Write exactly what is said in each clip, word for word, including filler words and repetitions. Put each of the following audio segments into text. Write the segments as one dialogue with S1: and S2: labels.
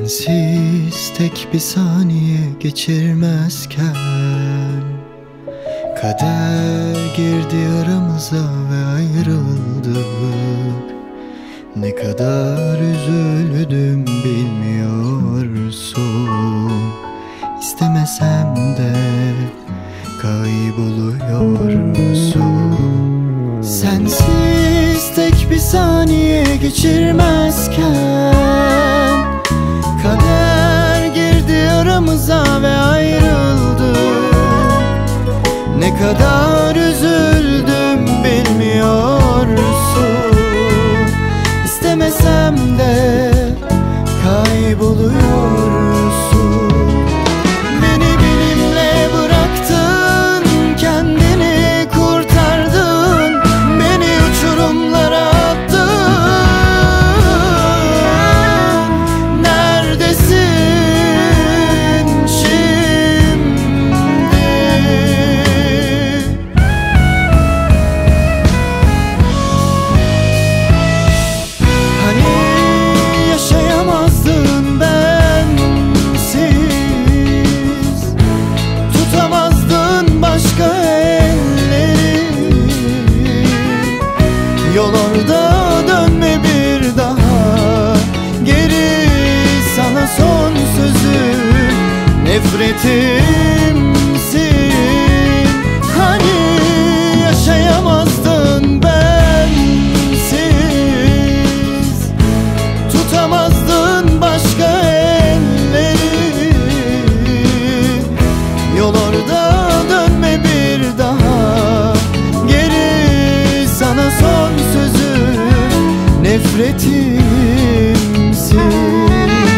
S1: Sensiz tek bir saniye geçirmezken kader girdi aramıza ve ayrıldık. Ne kadar üzüldüm bilmiyorsun. İstemesem de kayboluyorsun. Sensiz tek bir saniye geçirmezken kader girdi aramıza ve ayrıldık. Ne kadar üzüldüm bilmiyorsun. İstemesem de kayboluyorsun. Beni benimle bıraktın, kendini kurtardın, beni uçurumlara attın. Neredesin şimdi? Hani yaşayamazdın bensiz, tutamazdın başka elleri. Yol orada, dönme bir daha geri. Sana son sözüm nefretimsin. Hani yaşayamazdın bensiz, tutamazdın başka elleri. Yol orada, dönme bir daha geri. Sana son sözüm nefretimsin.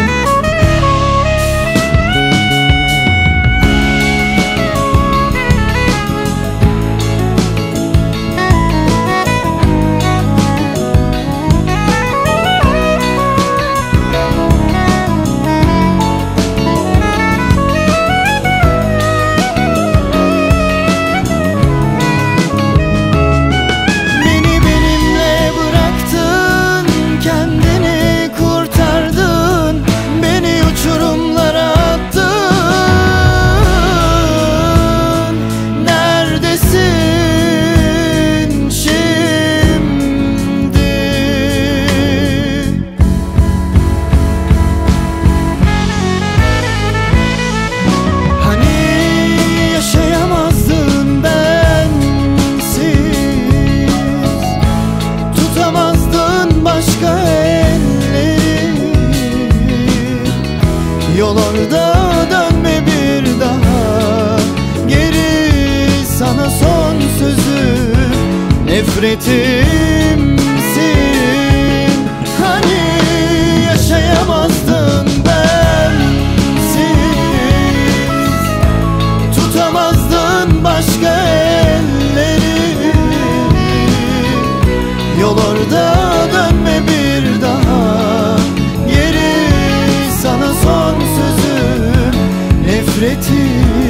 S1: Yol orada, dönme bir daha geri. Sana son sözüm nefretimsin. Hani yaşayamazdın bensiz, tutamazdın başka elleri. Yol orada, dönme bir daha geri. Sana son sözüm nefretim.